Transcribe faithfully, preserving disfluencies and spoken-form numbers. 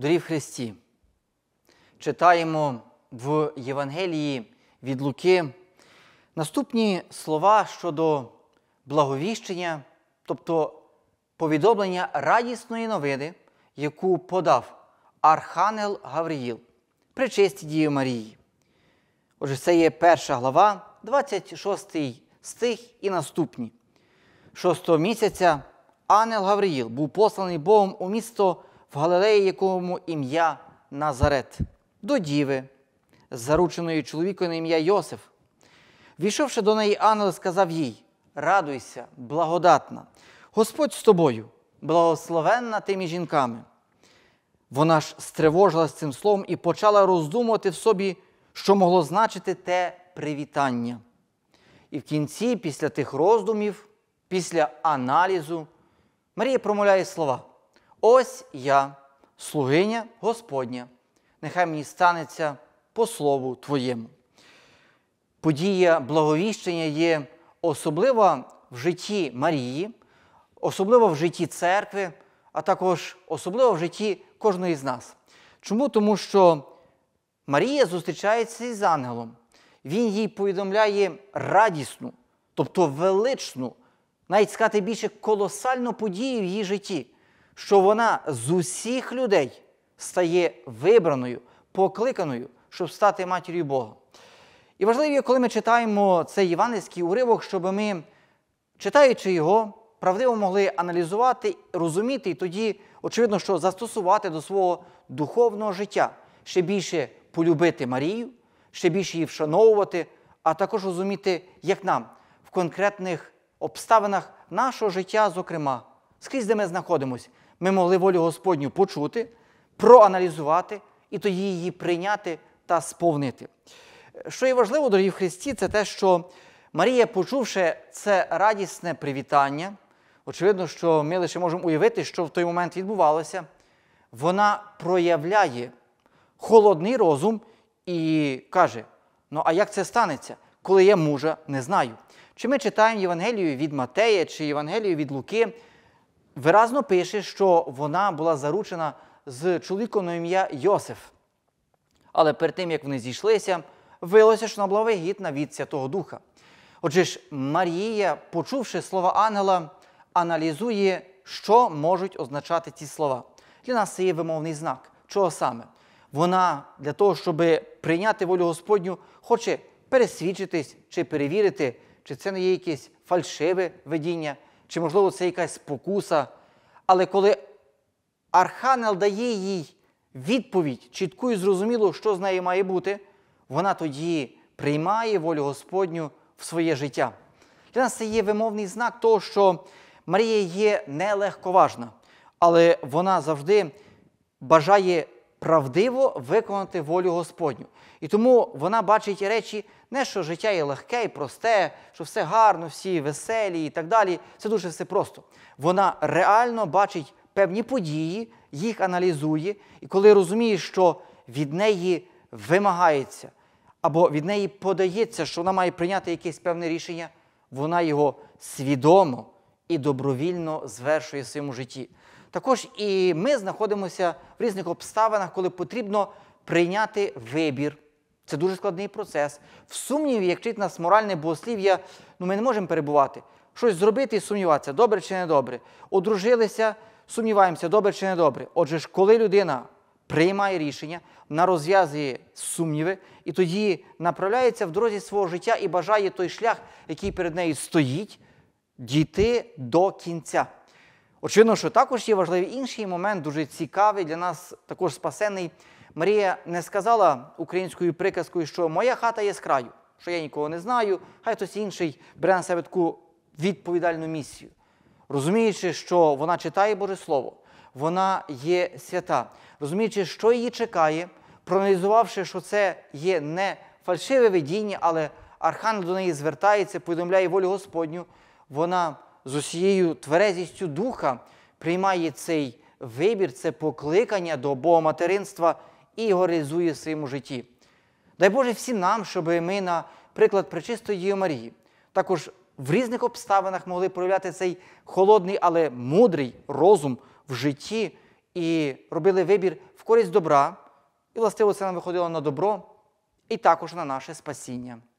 Дорогі в Христі, читаємо в Євангелії від Луки наступні слова щодо благовіщення, тобто повідомлення радісної новини, яку подав Архангел Гавриїл пречистій Діві Марії. Отже, це є перша глава, двадцять шостий стих і наступні. Шостого місяця ангел Гавриїл був посланий Богом у місто в Галилеї, якому ім'я Назарет, до діви, зарученої чоловіком на ім'я Йосиф. Війшовши до неї, ангел сказав їй: «Радуйся, благодатна, Господь з тобою, благословенна ти між жінками». Вона ж стривожилась цим словом і почала роздумувати в собі, що могло значити те привітання. І в кінці, після тих роздумів, після аналізу, Марія промовляє слова: «Ось я, слугиня Господня, нехай мені станеться по слову Твоєму». Подія благовіщення є особлива в житті Марії, особливо в житті церкви, а також особливо в житті кожної з нас. Чому? Тому що Марія зустрічається із ангелом. Він їй повідомляє радісну, тобто величну, навіть сказати більше колосальну подію в її житті, що вона з усіх людей стає вибраною, покликаною, щоб стати матір'ю Бога. І важливо, коли ми читаємо цей євангельський уривок, щоб ми, читаючи його, правдиво могли аналізувати, розуміти і тоді, очевидно, що застосувати до свого духовного життя, ще більше полюбити Марію, ще більше її вшановувати, а також розуміти, як нам в конкретних обставинах нашого життя, зокрема, скрізь, де ми знаходимося, ми могли волю Господню почути, проаналізувати і тоді її прийняти та сповнити. Що є важливо, дорогі в Христі, це те, що Марія, почувши це радісне привітання, очевидно, що ми лише можемо уявити, що в той момент відбувалося, вона проявляє холодний розум і каже: «Ну, а як це станеться, коли я мужа не знаю?» Чи ми читаємо Євангелію від Матея, чи Євангелію від Луки, виразно пише, що вона була заручена з чоловіком на ім'я Йосиф. Але перед тим, як вони зійшлися, виявилося, що вона була вагітна від Святого Духа. Отже ж, Марія, почувши слова ангела, аналізує, що можуть означати ці слова. Для нас це є вимовний знак. Чого саме? Вона для того, щоб прийняти волю Господню, хоче пересвідчитись чи перевірити, чи це не є якесь фальшиве видіння, чи, можливо, це якась спокуса. Але коли Архангел дає їй відповідь, чітку і зрозумілу, що з нею має бути, вона тоді приймає волю Господню в своє життя. Для нас це є вимовний знак того, що Марія є нелегковажна, але вона завжди бажає правдиво виконати волю Господню. І тому вона бачить речі не, що життя є легке і просте, що все гарно, всі веселі і так далі. Це дуже все просто. Вона реально бачить певні події, їх аналізує, і коли розуміє, що від неї вимагається, або від неї подається, що вона має прийняти якесь певне рішення, вона його свідомо і добровільно звершує в своєму житті. Також і ми знаходимося в різних обставинах, коли потрібно прийняти вибір. Це дуже складний процес. В сумніві, як вчить нас моральне богослів'я, ну, ми не можемо перебувати. Щось зробити і сумніватися, добре чи не добре. Одружилися, сумніваємося, добре чи не добре. Отже ж, коли людина приймає рішення, вона розв'язує сумніви і тоді направляється в дорозі свого життя і бажає той шлях, який перед нею стоїть, дійти до кінця. Очевидно, що також є важливий інший момент, дуже цікавий для нас, також спасенний. Марія не сказала українською приказкою, що «моя хата є з краю», що я нікого не знаю, хай хтось інший бере на себе таку відповідальну місію. Розуміючи, що вона читає Боже Слово, вона є свята, розуміючи, що її чекає, проаналізувавши, що це є не фальшиве видіння, але Архангел до неї звертається, повідомляє волю Господню, вона з усією тверезістю духа приймає цей вибір, це покликання до богоматеринства і його реалізує в своєму житті. Дай Боже всім нам, щоб ми, на приклад пречистої Діви Марії, також в різних обставинах могли проявляти цей холодний, але мудрий розум в житті і робили вибір в користь добра, і властиво це нам виходило на добро і також на наше спасіння.